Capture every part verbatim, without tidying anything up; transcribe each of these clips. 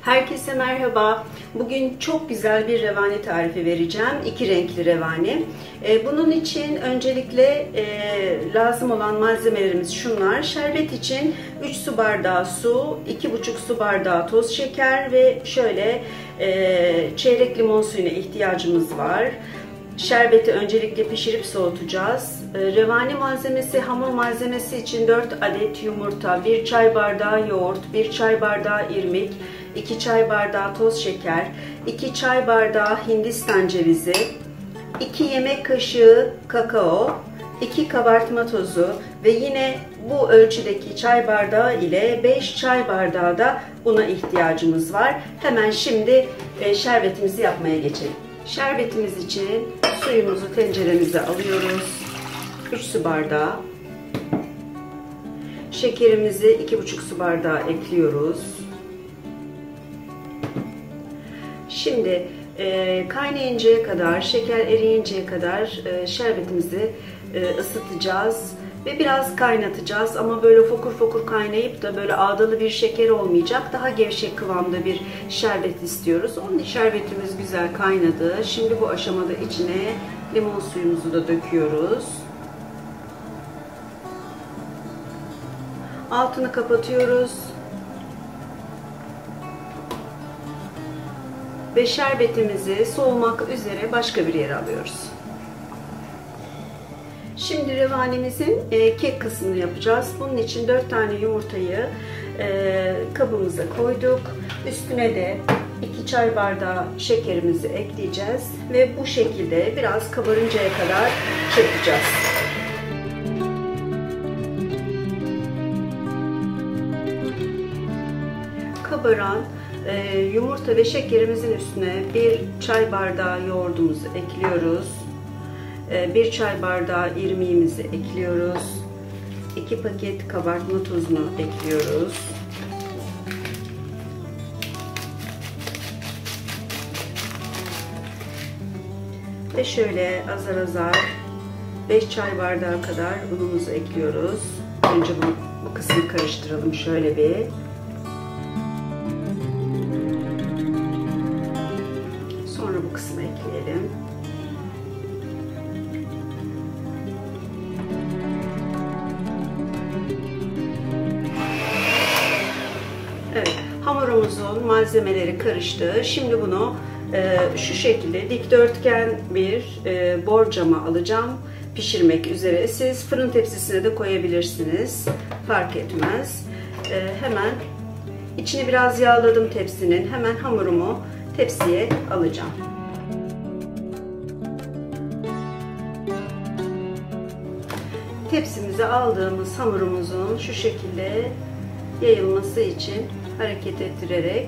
Herkese merhaba. Bugün çok güzel bir revani tarifi vereceğim. İki renkli revani. Bunun için öncelikle lazım olan malzemelerimiz şunlar. Şerbet için üç su bardağı su, iki buçuk su bardağı toz şeker ve şöyle çeyrek limon suyuna ihtiyacımız var. Şerbeti öncelikle pişirip soğutacağız. Revani malzemesi, hamur malzemesi için dört adet yumurta, bir çay bardağı yoğurt, bir çay bardağı irmik, iki çay bardağı toz şeker, iki çay bardağı hindistan cevizi, iki yemek kaşığı kakao, iki kabartma tozu ve yine bu ölçüdeki çay bardağı ile beş çay bardağı da una ihtiyacımız var. Hemen şimdi şerbetimizi yapmaya geçelim. Şerbetimiz için suyumuzu tenceremize alıyoruz. üç su bardağı. Şekerimizi iki buçuk su bardağı ekliyoruz. Şimdi e, kaynayıncaya kadar, şeker eriyinceye kadar e, şerbetimizi e, ısıtacağız ve biraz kaynatacağız ama böyle fokur fokur kaynayıp da böyle ağdalı bir şeker olmayacak. Daha gevşek kıvamda bir şerbet istiyoruz. Onun için şerbetimiz güzel kaynadı. Şimdi bu aşamada içine limon suyumuzu da döküyoruz. Altını kapatıyoruz. Ve şerbetimizi soğumak üzere başka bir yere alıyoruz. Şimdi revanimizin e, kek kısmını yapacağız. Bunun için dört tane yumurtayı e, kabımıza koyduk. Üstüne de iki çay bardağı şekerimizi ekleyeceğiz. Ve bu şekilde biraz kabarıncaya kadar çırpacağız. Kabaran e, yumurta ve şekerimizin üstüne bir çay bardağı yoğurdumuzu ekliyoruz. bir çay bardağı irmiğimizi ekliyoruz. iki paket kabartma tozunu ekliyoruz. Ve şöyle azar azar beş çay bardağı kadar unumuzu ekliyoruz. Önce bu, bu kısmı karıştıralım şöyle bir. Sonra bu kısmı ekleyelim. Evet, hamurumuzun malzemeleri karıştı. Şimdi bunu e, şu şekilde dikdörtgen bir e, borcama alacağım pişirmek üzere. Siz fırın tepsisine de koyabilirsiniz. Fark etmez. E, hemen içini biraz yağladım tepsinin. Hemen hamurumu tepsiye alacağım. Tepsimize aldığımız hamurumuzun şu şekilde yayılması için hareket ettirerek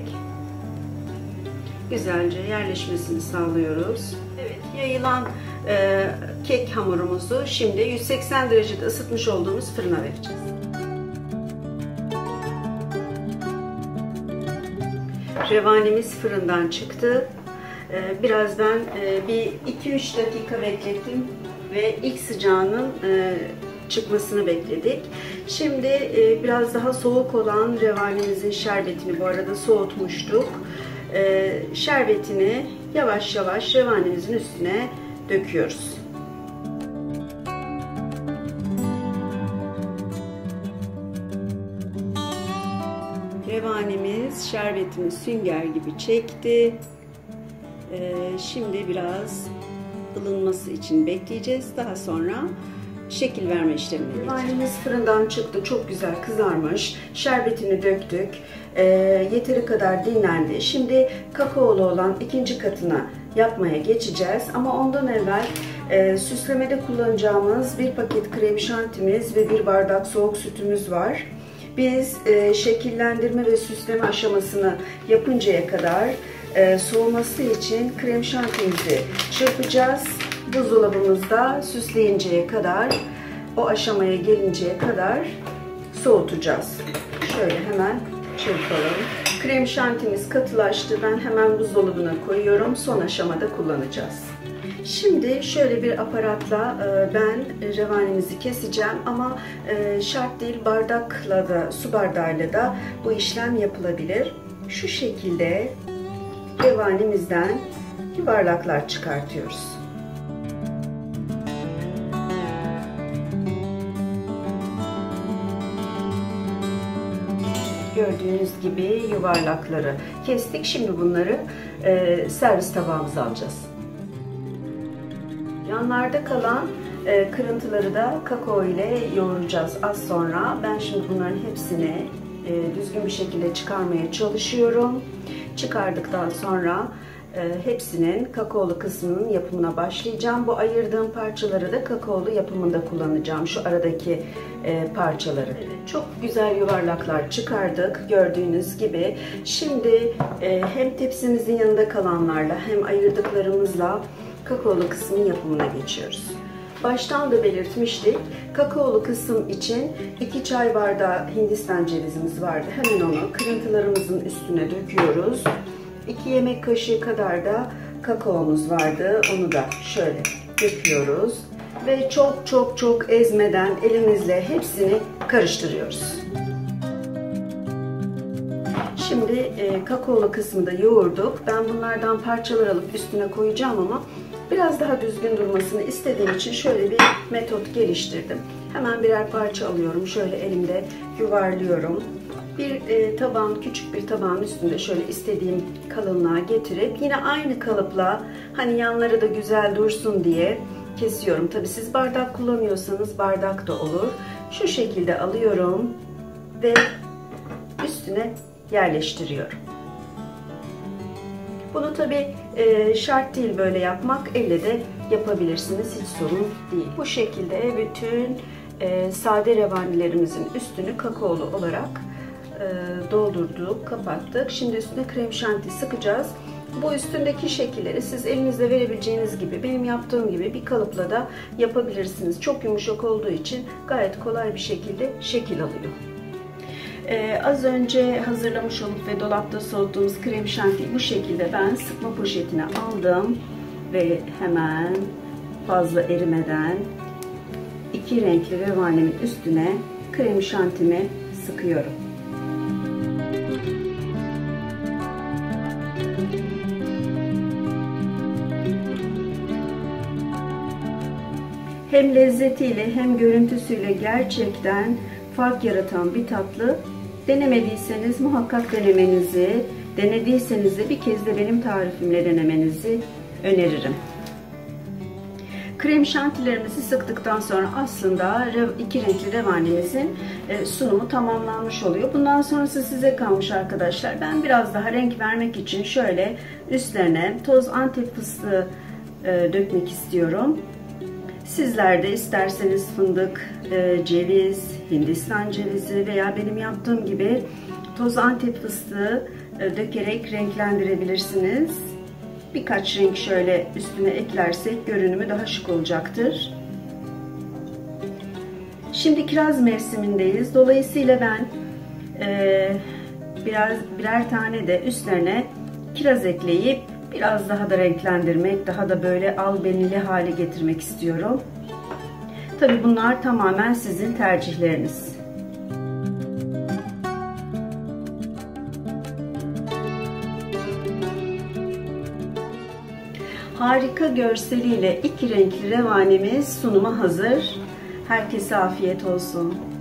güzelce yerleşmesini sağlıyoruz. Evet, yayılan e, kek hamurumuzu şimdi yüz seksen derecede ısıtmış olduğumuz fırına vereceğiz. Revanimiz fırından çıktı. E, biraz ben e, bir iki üç dakika beklettim ve ilk sıcağının e, çıkmasını bekledik. Şimdi e, biraz daha soğuk olan revanimizin şerbetini bu arada soğutmuştuk. E, şerbetini yavaş yavaş revanimizin üstüne döküyoruz. Revanimiz şerbetini sünger gibi çekti. E, şimdi biraz ılınması için bekleyeceğiz. Daha sonra şekil verme işlemine geçeceğiz. Revanimiz fırından çıktı. Çok güzel kızarmış. Şerbetini döktük. E, yeteri kadar dinlendi. Şimdi kakaolu olan ikinci katına yapmaya geçeceğiz. Ama ondan evvel e, süslemede kullanacağımız bir paket krem şantimiz ve bir bardak soğuk sütümüz var. Biz e, şekillendirme ve süsleme aşamasını yapıncaya kadar e, soğuması için krem şantimizi çırpacağız. Buzdolabımızda süsleyinceye kadar, o aşamaya gelinceye kadar soğutacağız. Şöyle hemen çırpalım. Krem şantimiz katılaştı. Ben hemen buzdolabına koyuyorum. Son aşamada kullanacağız. Şimdi şöyle bir aparatla ben revanimizi keseceğim ama şart değil, bardakla da, su bardağıyla da bu işlem yapılabilir. Şu şekilde revanemizden yuvarlaklar çıkartıyoruz. Gördüğünüz gibi yuvarlakları kestik. Şimdi bunları e, servis tabağımıza alacağız. Yanlarda kalan e, kırıntıları da kakao ile yoğuracağız az sonra. Ben şimdi bunların hepsini e, düzgün bir şekilde çıkarmaya çalışıyorum. Çıkardıktan sonra e, hepsinin kakaolu kısmının yapımına başlayacağım. Bu ayırdığım parçaları da kakaolu yapımında kullanacağım. Şu aradaki e, parçaları. Evet, çok güzel yuvarlaklar çıkardık gördüğünüz gibi. Şimdi e, hem tepsimizin yanında kalanlarla hem ayırdıklarımızla kakaolu kısmın yapımına geçiyoruz. Baştan da belirtmiştik. Kakaolu kısım için iki çay bardağı Hindistan cevizimiz vardı. Hemen onu kırıntılarımızın üstüne döküyoruz. iki yemek kaşığı kadar da kakaomuz vardı. Onu da şöyle döküyoruz. Ve çok çok çok ezmeden elimizle hepsini karıştırıyoruz. Şimdi e, kakaolu kısmı da yoğurduk. Ben bunlardan parçalar alıp üstüne koyacağım ama biraz daha düzgün durmasını istediğim için şöyle bir metot geliştirdim. Hemen birer parça alıyorum. Şöyle elimde yuvarlıyorum. Bir e, tabağın, küçük bir tabağın üstünde şöyle istediğim kalınlığa getirip yine aynı kalıpla hani yanları da güzel dursun diye kesiyorum. Tabii siz bardak kullanıyorsanız bardak da olur. Şu şekilde alıyorum ve üstüne yerleştiriyorum. Bunu tabii e, şart değil böyle yapmak. Elle de yapabilirsiniz. Hiç sorun değil. Bu şekilde bütün e, sade revanelerimizin üstünü kakaolu olarak e, doldurduk, kapattık. Şimdi üstüne krem şanti sıkacağız. Bu üstündeki şekilleri siz elinizle verebileceğiniz gibi, benim yaptığım gibi bir kalıpla da yapabilirsiniz. Çok yumuşak olduğu için gayet kolay bir şekilde şekil alıyor. Ee, az önce hazırlamış olup ve dolapta soğuttuğumuz krem şantiyi bu şekilde ben sıkma poşetine aldım ve hemen fazla erimeden iki renkli revanemin üstüne krem şantimi sıkıyorum. Hem lezzetiyle hem görüntüsüyle gerçekten fark yaratan bir tatlı. Denemediyseniz muhakkak denemenizi, denediyseniz de bir kez de benim tarifimle denemenizi öneririm. Krem şantilerimizi sıktıktan sonra aslında iki renkli revanemizin sunumu tamamlanmış oluyor. Bundan sonrası size kalmış arkadaşlar. Ben biraz daha renk vermek için şöyle üstlerine toz Antep fıstığı dökmek istiyorum. Sizler de isterseniz fındık, ceviz, Hindistan cevizi veya benim yaptığım gibi toz Antep fıstığı dökerek renklendirebilirsiniz. Birkaç renk şöyle üstüne eklersek görünümü daha şık olacaktır. Şimdi kiraz mevsimindeyiz. Dolayısıyla ben e, biraz birer tane de üstlerine kiraz ekleyip biraz daha da renklendirmek, daha da böyle albenili hale getirmek istiyorum. Tabii bunlar tamamen sizin tercihleriniz. Harika görseliyle iki renkli revanemiz sunuma hazır. Herkese afiyet olsun.